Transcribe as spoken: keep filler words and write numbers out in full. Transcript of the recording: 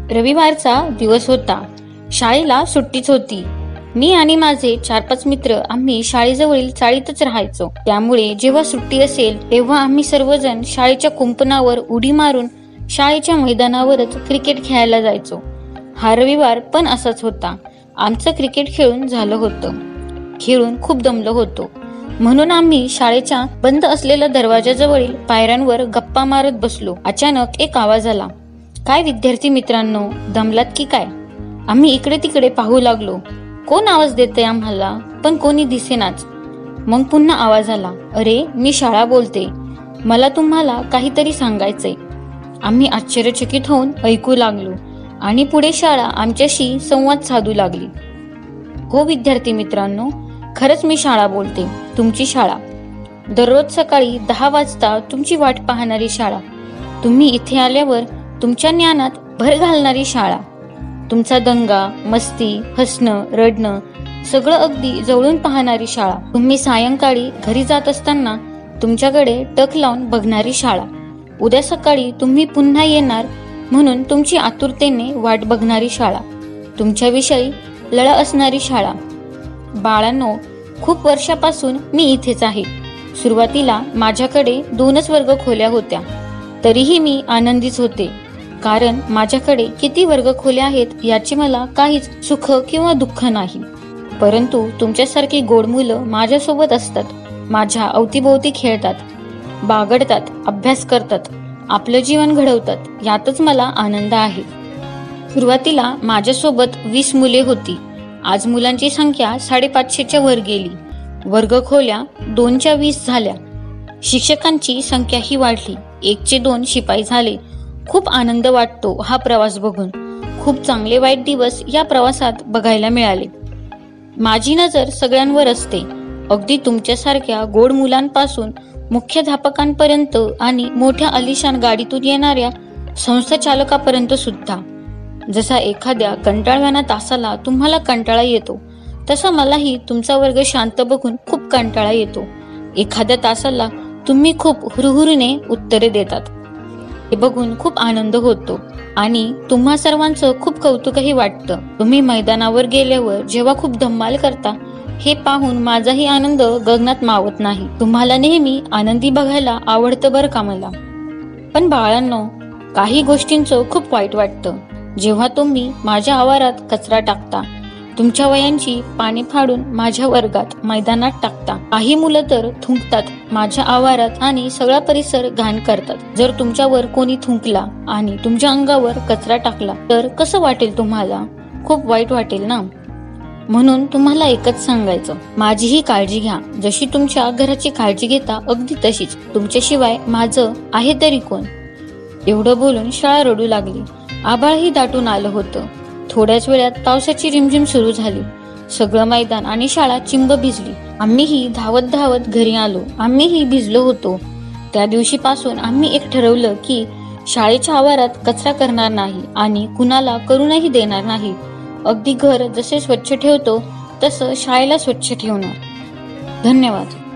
रविवारचा दिवस होता. शाळेला सुट्टीच होती. मी आणि माझे चार पाच मित्र आम्ही शाळेजवळील चाळीतच राहायचो. त्यामुळे जेव्हा सुट्टी असेल तेव्हा आम्ही सर्वजण शाळेच्या कुंपणावर उडी मारून शाळेच्या मैदानावरच क्रिकेट खेळायला जायचो. हा रविवार पण असाच होता. आमचं क्रिकेट खेळून झालं होतं. खेळून खूप दमलो होतो, म्हणून आम्ही शाळेच्या बंद असलेल्या दरवाजाजवळील पायऱ्यांवर गप्पा मारत बसलो. अचानक एक आवाज आला. काय विद्यार्थी मित्रांनो, दमलात की काय? आम्ही इकडे तिकडे पाहू लागलो. कोण आवाज देते आम्हाला, पण कोणी दिसेनाच. मग पुन्हा आवाज आला. अरे, मी शाळा बोलते, मला तुम्हाला काहीतरी सांगायचंय. आम्ही आश्चर्यचकित होऊन ऐकू लागलो आणि पुढे शाळा आमच्याशी संवाद साधू लागली. हो विद्यार्थी मित्रांनो, खरंच मी शाळा बोलते, तुमची शाळा. दररोज सकाळी दहा वाजता तुमची वाट पाहणारी शाळा. तुम्ही इथे आल्यावर तुमच्या ज्ञानात भर घालणारी शाळा. तुमचा दंगा, मस्ती, हसणं, रडणं सगळं अगदी जवळून पाहणारी शाळा. तुम्ही सायंकाळी घरी जात असताना तुमच्याकडे टक लावून बघणारी शाळा. उद्या सकाळी तुम्ही पुन्हा येणार म्हणून तुमची आतुरतेने वाट बघणारी शाळा. तुमच्याविषयी लळा असणारी शाळा. बाळांनो, खूप वर्षापासून मी इथेच आहे. सुरुवातीला माझ्याकडे दोनच वर्ग खोल्या होत्या, तरीही मी आनंदीच होते, कारण माझ्याकडे किती वर्ग खोल्या आहेत याची मला काहीच सुख किंवा दुःख नाही. परंतु तुमच्यासारखी गोड मुलं माझ्यासोबत असतात, माझ्या अवतीभोवती खेळतात, बागडतात, अभ्यास करतात, आपलं जीवन घडवतात, यातच मला आनंद आहे. सुरुवातीला माझ्यासोबत वीस मुले होती. आज मुलांची संख्या साडेपाचशेच्या वर गेली. वर्ग खोल्या दोनच्या वीस झाल्या. शिक्षकांची संख्याही वाढली. एकचे दोन शिपाई झाले. खूप आनंद वाटतो हा प्रवास बघून. खूप चांगले वाईट दिवस या प्रवासात बघायला मिळाले. माझी नजर सगळ्यांवर असते, अगदी तुमच्यासारख्या गोड मुलांपासून मुख्याध्यापकांपर्यंत आणि मोठ्या आलिशान गाडीतून येणाऱ्या संस्थाचालकापर्यंत सुद्धा. जसा एखाद्या कंटाळवाण्या तासाला तुम्हाला कंटाळा येतो, तसा मलाही तुमचा वर्ग शांत बघून खूप कंटाळा येतो. एखाद्या तासाला तुम्ही खूप हुरहुरीने उत्तरे देतात, हे बघून खूप आनंद होतो आणि तुम्हा सर्वांचं खूप कौतुकही वाटतं. तुम्ही मैदानावर गेल्यावर जेव्हा खूप धम्माल करता, हे पाहून माझाही आनंद गगनात मावत नाही. तुम्हाला नेहमी आनंदी बघायला आवडतं बरं का मला. पण बाळांनो, काही गोष्टींचं खूप वाईट वाटतं. जेव्हा तुम्ही माझ्या आवारात कचरा टाकता, तुमच्या वयांची पाने फाडून माझ्या वर्गात मैदानात टाकता. काही मुलं तर थुंकतात माझ्या आवारात आणि सगळा परिसर घाण करतात. जर तुमच्यावर कोणी थुंकला आणि तुमच्या अंगावर कचरा टाकला तर कसं वाटेल तुम्हाला? खूप वाईट वाटेल ना. म्हणून तुम्हाला एकच सांगायचं, माझीही काळजी घ्या. जशी तुमच्या घराची काळजी घेता अगदी तशीच. तुमच्याशिवाय माझं आहे तरी कोण? एवढं बोलून शाळा रडू लागली. आभाळही दाटून आलं होतं. थोड्याच वेळात पावसाची रिमझिम सुरू झाली. सगळं मैदान आणि शाळा चिंब भिजली. आम्हीही धावत धावत घरी आलो. आम्हीही भिजलो होतो. त्या दिवशीपासून आम्ही एक ठरवलं की शाळेच्या आवारात कचरा करणार नाही आणि कुणाला करूनही देणार नाही. अगदी घर जसे स्वच्छ ठेवतो तसं शाळेला स्वच्छ ठेवणार. धन्यवाद.